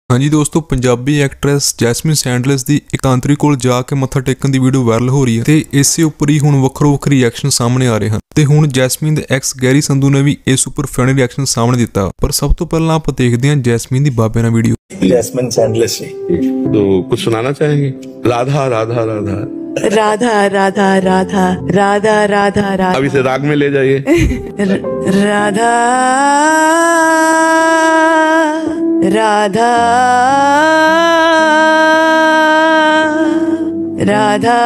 हाँ जी दोस्तों, Punjabi actress jasmine Sandlas की एकांतरी कोल जाके मत्था टेकन की वीडियो वायरल हो रही है ते इसे उपर ही हुण वक्रो वक्री रिएक्शन सामने आ रहे हैं ते हुण जैस्मिन दे एक्स गैरी संधू ने भी इस उपर फनी रिएक्शन सामने दिता। पर सब तो पहला आप देखते हैं जैस्मिन दी बाबे ना वीडियो। जैस्मिन सैंडलस तो कुछ सुनाना चाहेंगे? राधा राधा राधा राधा राधा राधा राधा राधा राधा अब इसे राग में ले जाइए। राधा राधा राधा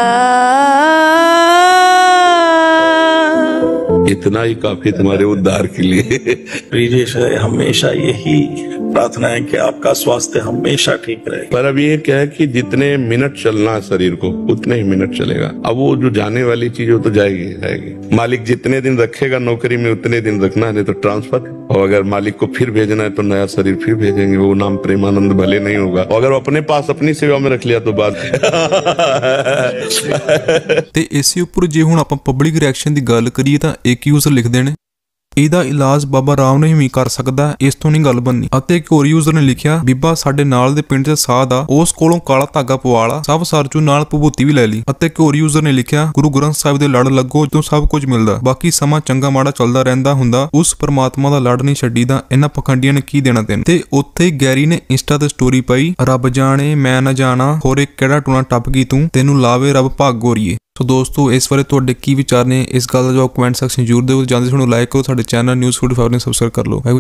इतना ही काफी तुम्हारे उद्धार के लिए। प्रिय हमेशा यही प्रार्थना है कि आपका स्वास्थ्य हमेशा ठीक रहे। पर अब ये क्या है कि जितने मिनट चलना है शरीर को उतने ही मिनट चलेगा। अब वो जो जाने वाली चीज वो तो जाएगी जाएगी। मालिक जितने दिन रखेगा नौकरी में उतने दिन रखना है, नहीं तो ट्रांसफर। और अगर मालिक को फिर भेजना है तो नया शरीर फिर भेजेंगे। वो नाम प्रेमानंद भले नहीं होगा। और अगर अपने पास अपनी सेवा में रख लिया तो बात। ते इसे उपर जे हुण आपां पब्लिक रिएक्शन की गल करिए तां एक यूजर लिखदे ने ਇਹਦਾ ਇਲਾਜ ਬਾਬਾ ਰਾਮ ਨਹੀਂ ਵੀ ਕਰ ਸਕਦਾ, ਇਸ ਤੋਂ ਨਹੀਂ ਗੱਲ ਬਣਨੀ। ਅਤੇ ਇੱਕ ਹੋਰ ਯੂਜ਼ਰ ਨੇ ਲਿਖਿਆ ਬੀਬਾ ਸਾਡੇ ਨਾਲ ਦੇ ਪਿੰਡ 'ਚ ਸਾਧ ਆ, ਉਸ ਕੋਲੋਂ ਕਾਲਾ ਧਾਗਾ ਪਵਾ ਲਾ, ਸਭ ਸਰਚੂ ਨਾਲ ਭਭੂਤੀ ਵੀ ਲੈ ਲਈ। ਅਤੇ ਇੱਕ ਹੋਰ ਯੂਜ਼ਰ ਨੇ ਲਿਖਿਆ ਗੁਰੂ ਗ੍ਰੰਥ ਸਾਹਿਬ ਦੇ ਲੜ ਲੱਗੋ ਜਦੋਂ ਸਭ ਕੁਝ ਮਿਲਦਾ, ਬਾਕੀ ਸਮਾਂ ਚੰਗਾ ਮਾੜਾ ਚੱਲਦਾ ਰਹਿੰਦਾ ਹੁੰਦਾ, ਉਸ ਪਰਮਾਤਮਾ ਦਾ ਲੜ ਨਹੀਂ ਛੱਡੀਦਾ, ਇਹਨਾਂ ਪਖੰਡੀਆਂ ਨੇ ਕੀ ਦੇਣਾ ਤੈਨੂੰ। ਤੇ ਉੱਥੇ ਗੈਰੀ ਨੇ ਇੰਸਟਾ ਤੇ ਸਟੋਰੀ ਪਾਈ ਰੱਬ ਜਾਣੇ ਮੈਂ ਨਾ ਜਾਣਾ, ਹੋਰ ਇੱਕ ਕਿਹੜਾ ਟੂਣਾ ਟੱਪ ਗਈ ਤੂੰ, ਤੈਨੂੰ ਲਾਵੇ ਰੱਬ ਭਾਗ ਗੋਰੀਏ। तो दोस्तों इस बारे तुहाडे की विचार ने इस गल दा जवाब कमेंट सैक्शन जरूर दिओ। जांदे सुनो लाइक करो, साडे चैनल न्यूज़ 45 ने सबसक्राइब कर लो।